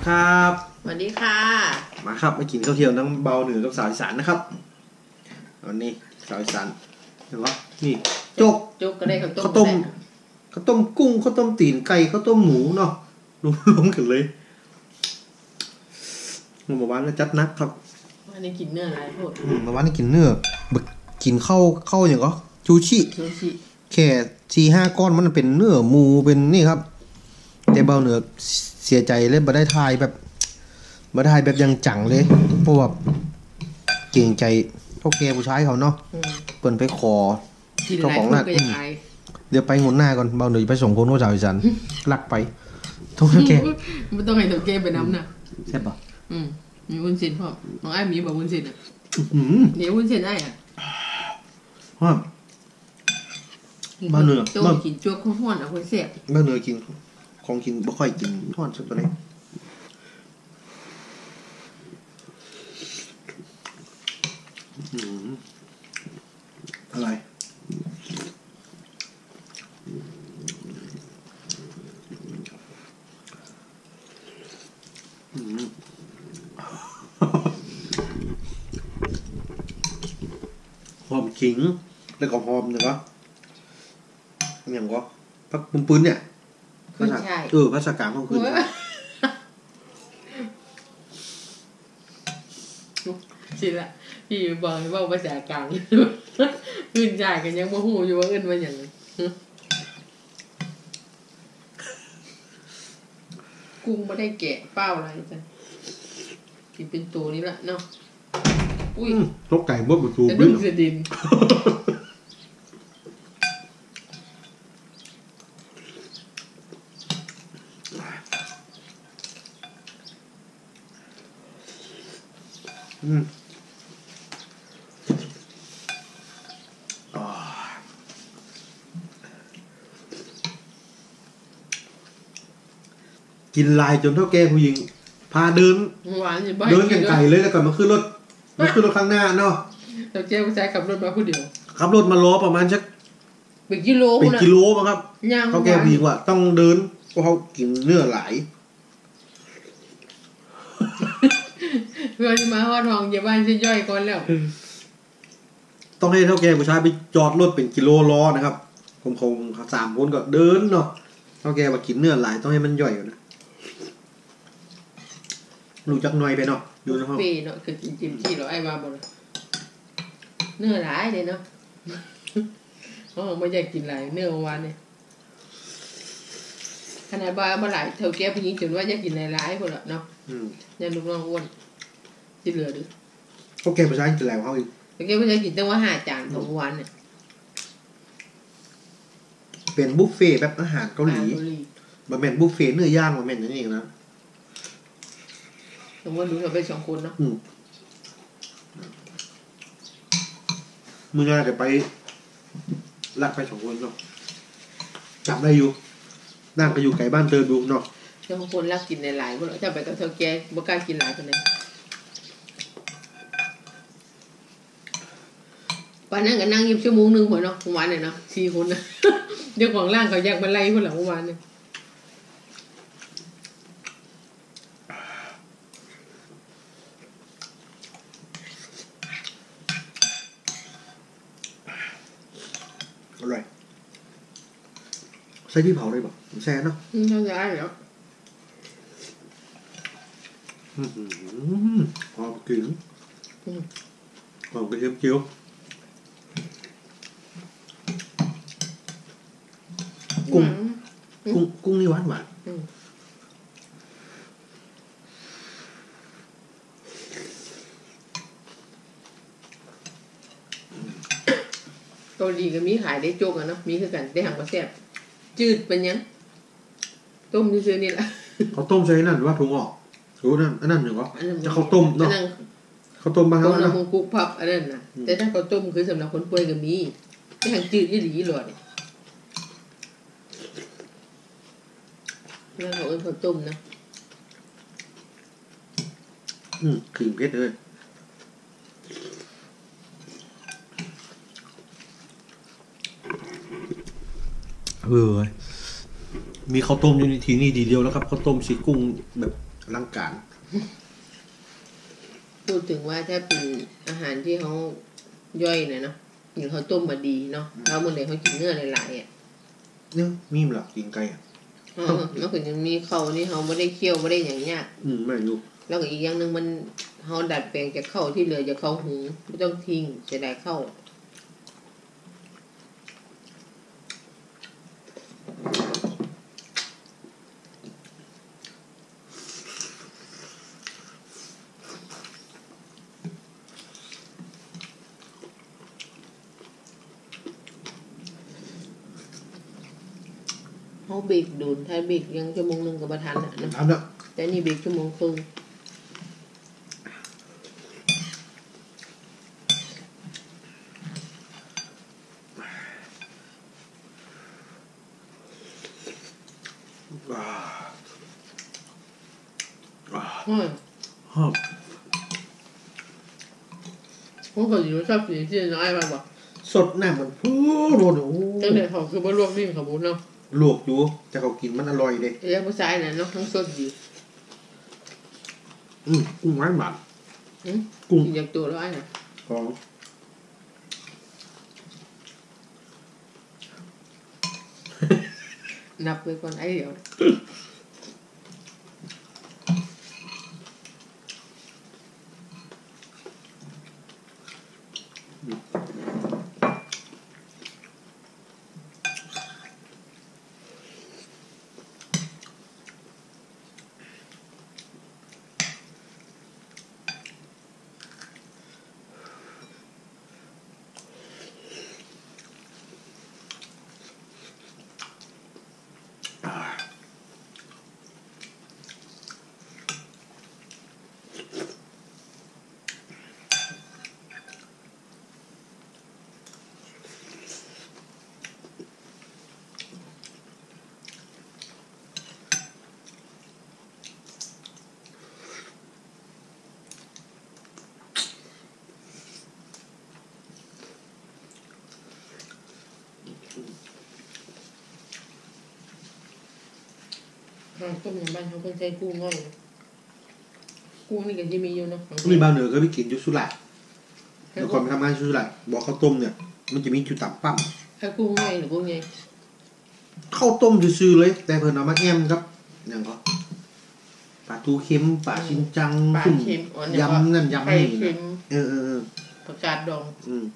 ครับสวัสดีค่ะมาครับมากินข้าวเที่ยวทั้งเบาเหนือกับสาวอีสานนะครับวันนี้สาวอีสานเห็นปะนี่โจ๊กก็ได้ข้าวต้มกุ้งข้าวต้มตีนไก่ข้าวต้มหมูเนาะรวมกันเลยเมื่อวานก็จัดนักครับวันนี้กินเนื้ออะไรพูดเมื่อวานนี่กินเนื้อกินข้าวอย่างก็ชูชิแค่4-5 ก้อนมันเป็นเนื้อหมูเป็นนี่ครับแต่เบาเหนือเสียใจเลยไม่ได้ทายแบบยังจังเลยเพราะว่าเก่งใจเท่าแกผู้ชายเขาเนาะเปิ่นไปขอเจ้าของหน้าเดี๋ยวไปงนหน้าก่อนเบาเหนือไปส่งคนว่าสาวอีสานลักไปทุกแกไม่ต้องให้เท่าแกไปน้ำน่ะใช่ปะมีวุ้นเส้นพ่อน้องไอ้มีแบบวุ้นเส้นอ่ะเดี๋ยววุ้นเส้นได้อ่ะว่าเบาเหนือต้องกินจ๊กข้าวห้อนอ่ะคนเสียบเบาเหนือกินของกินไม่ค่อยกินห้อนสักตัวไหนอะไรหอมขิงแล้วก็หอมเนี่ยก็อย่างก็พักปืนเนี่ยภาษาภาษากลางของคืนสิละพี่บอกว่าภาษากลางขึ้นใจกันยังโมโหอยู่ว่าเอิ้นว่าอย่างไรกุ้งไม่ได้แกะเป้าอะไรจ้ะกินเป็นตัวนี้ละเนาะอุ้ยตกไก่บดประตูดึงเสดินกินลายจนเท่าแก่ผู้หญิงพาเดินกันไกลเลยแล้วก่อนมาขึ้นรถข้างหน้าเนาะเท่าแก่ผู้ชายขับรถมาผู้เดียวขับรถมาล้อประมาณสักเป็นกิโลมั้งครับเท่าแก่ผู้หญิงว่าต้องเดินเพราะเขากินเนื้อหลายเพื่อนมาฮอดห้องอย่าบ้านจะย่อยก่อนแล้วต้องให้เท่าแก่ผู้ชายไปจอดรถเป็นกิโลล้อนะครับคง3 คนก็เดินเนาะเท่าแก่ว่ากินเนื้อหลายต้องให้มันย่อยก่อนนะรู้จักหน่อยไปเนาะดูนะครับปีเนาะคือจิ้มที่เราไอ้มาบ่เนื้อหลายเลยเนาะเขาไม่อยากกินหลายเนื้อเมื่อวานเนี่ยขนาดบ้าเมื่อไหร่เท่าแก่ผู้หญิงจนว่าอยากกินหลายๆคนละเนาะยันลูกน้องอ้วนที่เหลือดิเท่าแก่ผู้ชายกินแล้วเขาอีกเท่าแก่ผู้ชายกินตั้งว่า5 จานต่อวันเนี่ยเป็นบุฟเฟ่แบบอาหารเกาหลีบะหมี่บุฟเฟ่เนื้อย่างบะหมี่นั่นเองนะสมมติดูเราไป2 คนเนาะมึงน่าจะไปลักไป2 คนเนาะจับได้อยู่นั่งก็อยู่ไกลบ้านเติมดูเนาะ 2 คนลักกินหลายๆพวกเราจะไปกับเท่าแก่บ่กล้ากินหลายคนเลยวันนั้นก็นั่งยิบชั่วโมงนึงหัวเนาะวันเนี่ยเนาะ4 คนนะเดี๋ยวของร่างเขาแยกมาไล่พวกเราเมื่อวานเนี่ยอร่อยใส่ที่เผาได้ป่ะแซ่เนาะน่าจะได้เหรอหอมกลิ่นหอมกระเทียมเจียวกุ้งนี่หวานเกาหลีก็มีขายได้โจ๊กอ่ะเนาะมีคือกันได้หังมาแซ่บจืดเป็นยังต้มซื่อๆนี่แหละเขาต้มใส่นั่นว่าถุงออกรู้นั่นอันนั้นหรือวะจะเขาต้มเนาะเขาต้มมาแล้วนะต้มกุ๊กพับอันนั้นนะแต่ถ้าเขาต้มคือสำหรับคนป่วยก็มีได้หังจืดยี่หลีหลอดแล้วเขาเขาต้มนะครีมเพชรเลยมีข้าวต้มอยู่ในทีนี่ดีเดียวแล้วครับข้าวต้มสีกุ้งแบบร่างการพูดถึงว่าถ้าเป็นอาหารที่เขาย่อยนะเนาะอย่างเขาต้มมาดีเนาะเขาหมดเลยเขากินเนื้อหลายๆอ่ะเนี่ยมีมหลักกินไก่อ่ะแล้วถึงยังมีเขานี่เขาไม่ได้เคี่ยวไม่ได้อย่างเงี้ยไม่รู้แล้วก็อีกอย่างหนึ่งมันเขาดัดแปลงจากข้าวที่เหลือจากข้าวหุงไม่ต้องทิ้งเสียดายข้าว เขาเบรกโดนถ้าเบรกยังชั่วโมงหนึ่งกับประทันอ่ะนะทำแล้วแต่นี่เบรกชั่วโมงครึ่งหอมผมก็อยู่ชอบสีที่น้อยมากบ่สดหน้ามันพูดโอ้โหตั้งแต่เขาคือว่าลวกนิ่มเขาบุญเนาะลวกอยู่แต่เขากินมันอร่อยเลยเอ้ยผู้ชายน่ะเนาะทั้งสดดีกุ้งไม้หมันกุ้งอยากตัวแล้วไอ้น่ะของนับไปก่อนไอ้เดี๋ยวต้มยำบ้านเขาเพิ่งใช้กุ้งง่อยนะกุ้งนี่ก็จะมีอยู่เนาะนี่บางเหนือก็ไปกินอยุสุราษฎร์เมื่อก่อนไปทำงานอยุสุราษฎร์บอกข้าวต้มเนี่ยมันจะมีจุดต่ำปั๊มถ้ากุ้งง่อยหรือกุ้งไงข้าวต้มซื่อๆเลย แต่เพิ่นเอามาแอมครับอย่างก็ปลาทูเค็มปลาชินจังปลาเค็มยำนั่นยำไข่นี่เค็มเออผักกาดดอง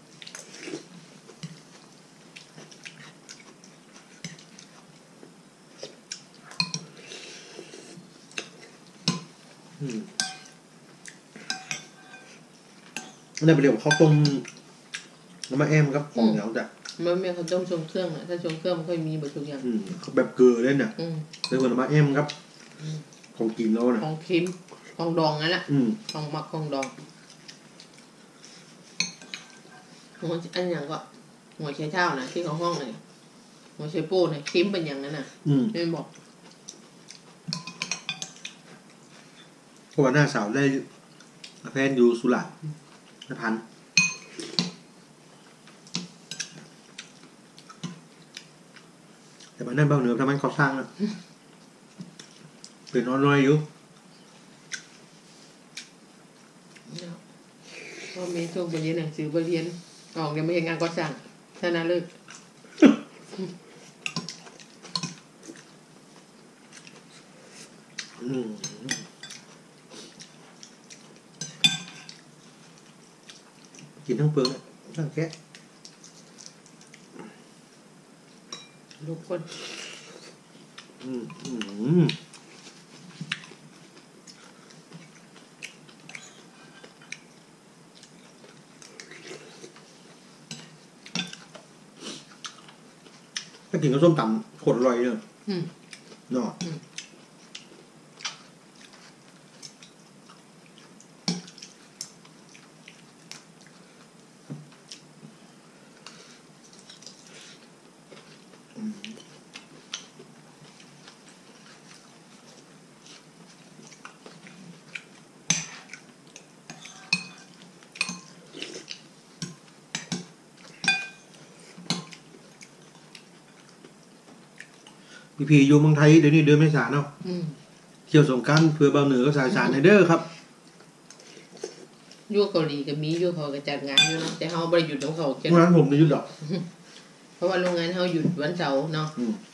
อันนี้ไปเรียกว่าข้าวต้มน้ำมาแอมครับของเหนียวจ้ะมันไม่เขาต้มชงเครื่องอ่ะถ้าชงเครื่องมันค่อยมีหมดทุกอย่างเขาแบบเกลือเล่นน่ะ เลยเพิ่นเอามาแอมครับอืมของกินแล้วน่ะของเค็มของดองนั่นแหละอืมของหมักของดองหัวอันอย่างก็หัวไชเท้านะที่เขาห้องเลยหัวไชโป้เนี่ยเค็มเป็นอย่างนั้นน่ะไม่บอกเพราะว่าหน้าสาวได้แฟนอยู่สุราษฎร์นพันธ์แต่บ้านนั่นบ้านเหนือทำไมเขาสร้างนะเป็นน้อยๆอยู่พ่อแม่ช่วงไปเรียนหนังสือไปเรียนออกยังไม่เห็นงานก็สั่งท่านั้นเลิกกินทั้งเปลือกทั้งแค่ทุกคนถ้ากินกับส้มตำโคตรอร่อยเลยเนาะพี่อยู่เมืองไทยเดี๋ยวนี้เดือนเมษาเนาะเที่ยวสงกรานต์เพื่อเบาเหนือก็สายสารในเด้อครับอยู่เกาหลีก็มีอยู่เขาก็จัดงานอยู่นะแต่เขาไม่ได้หยุดของเขาเพราะนั้นผมไม่หยุดหรอกเพราะว่าโรงงานเขาหยุดวันเสาร์เนาะ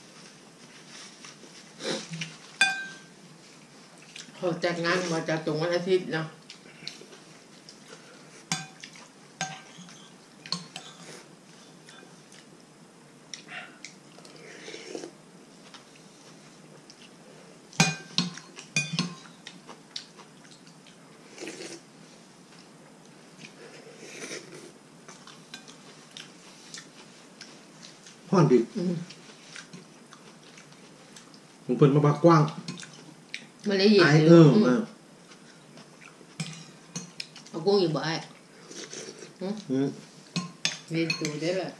เขาจัดงานมาจากตรงวันอาทิตย์เนาะห้อนดิผมเปิดมาปากกว้างมันเลยเย็นเอากุ้งอยู่บ่ไอ้เรียนตัวได้แหละ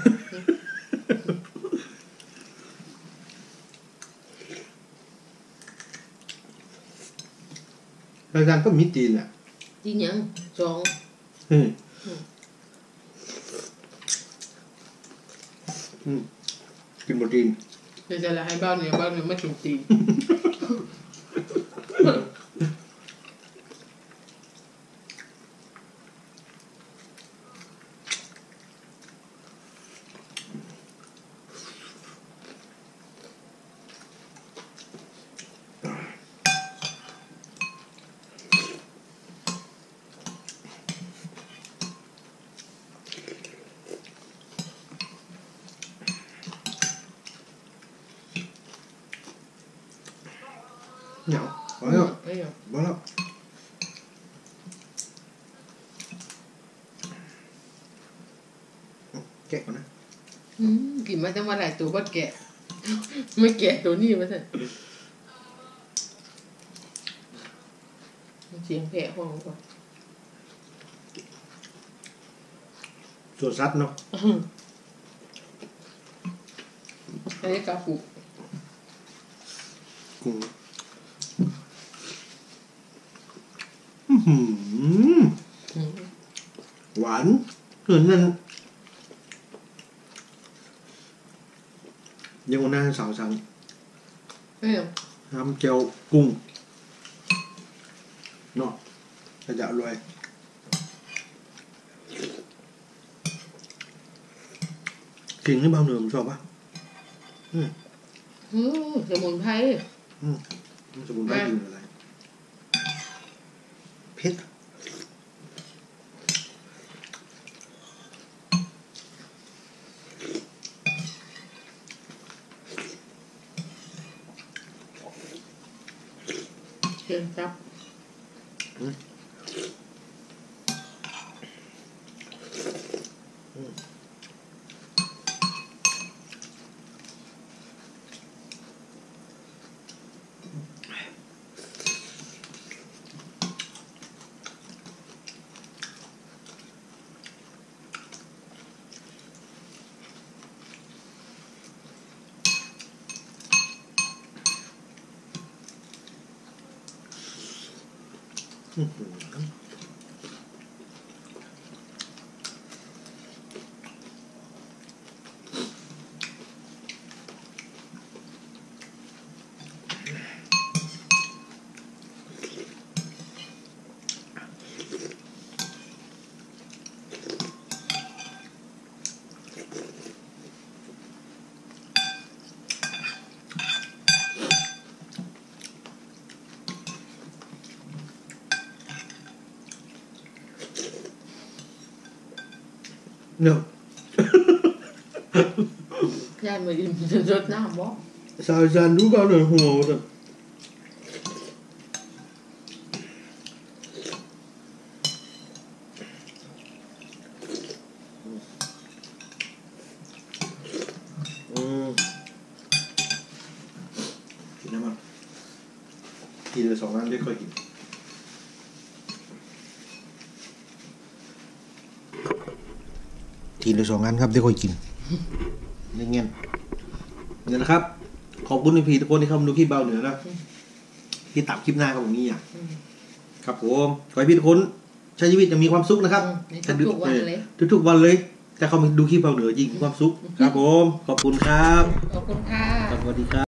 รายการก็มีตีนอ่ะตีนยังจองกินโปรตีนเดี๋ยวจะให้บ้านเนี่ยไม่ถูกตีนเหนียวพอแล้วพอแล้วแกะก่อนนะกินมาตั้งมาหลายตัวบ้าแกะไม่แกะตัวนี้มาสิเสียงแผลห้องก่อนส่วนซัดเนาะอันนี้กาฟุกุ้งหวานเกินนั่นยังวันหน้าสาวสังน้ำเจียวกุ้งเนาะจะอร่อยกินนี่เบาเหนือผมชอบปะสมุนไพรสมุนไพรอยู่อะไรเผ็ดเชิญครับเนาะยายมาดินรดน้ำบ่สาวจันรู้ก่อนเลยหัวจ้ะกินน้ำมันกินเลย2 อันได้ค่อยกินทีละ2 อันครับได้ค่อยกินนี่เงี้ยเนี่ยนะครับขอบคุณพี่ทุกคนที่เข้ามาดูคลิปเบาเหนือนะที่ตัดคลิปหน้ากับผมนี่อ่ะครับผมขอให้พี่ทุกคนใช้ชีวิตจะมีความสุขนะครับทุกวันเลยทุกวันเลยถ้าเขามาดูคลิปเบาเหนือจริงมีความสุขครับผมขอบคุณครับขอบคุณค่ะสวัสดีครับ